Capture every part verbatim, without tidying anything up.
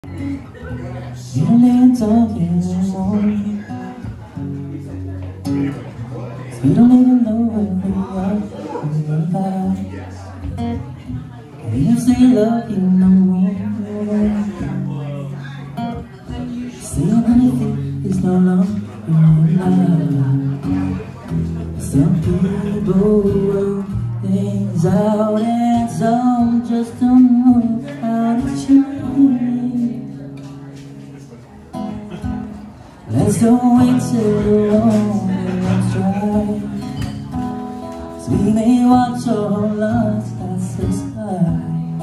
You don't even talk anymore. You don't even know where we are. You say love you no more. Say anything is no longer love. Some people work things out and some just don't know how to change. Let's don't wait till the morning's dry, so we may watch our lives pass us by.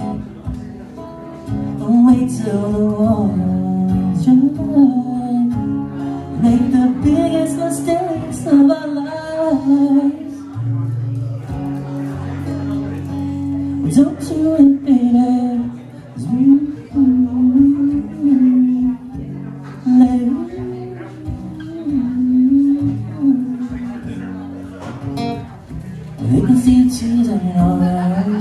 Don't wait till the morning's dry, make the biggest mistakes of our lives. Don't you admit it, 'cause we let it. They can see the tears in our eyes.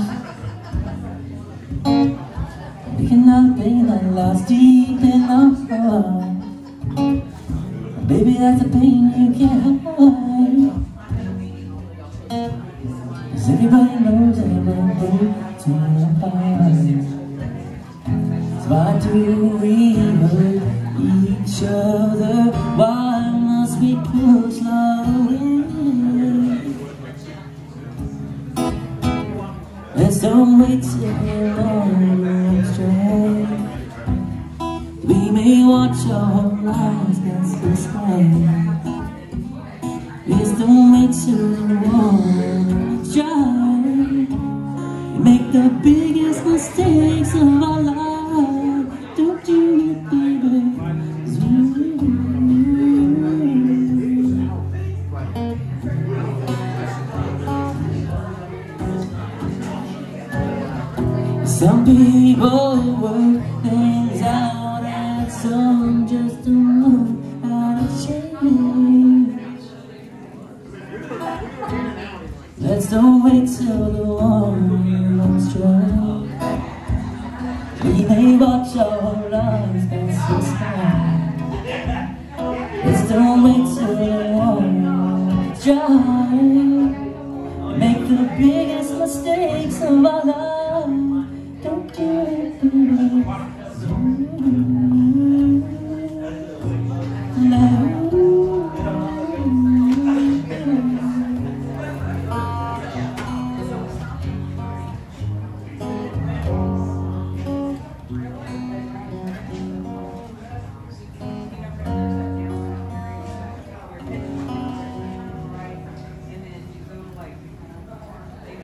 We cannot pain that lies deep in our heart. Baby, that's a pain you can't hide. 'Cause everybody knows that we're both too apart. So why do we hurt each other? Why must we push love away? Let's don't wait till the morning's dry, we may watch our lives pass us by. Let's don't wait till the morning's dry, make the biggest mistakes of our life. Don't do it, baby. Some people work things out and some just don't know how to change. Let's don't wait till the morning's dry, we may watch our lives pass us by. Let's don't wait till the morning's dry, make the biggest mistakes of our lives. Don't do it, baby.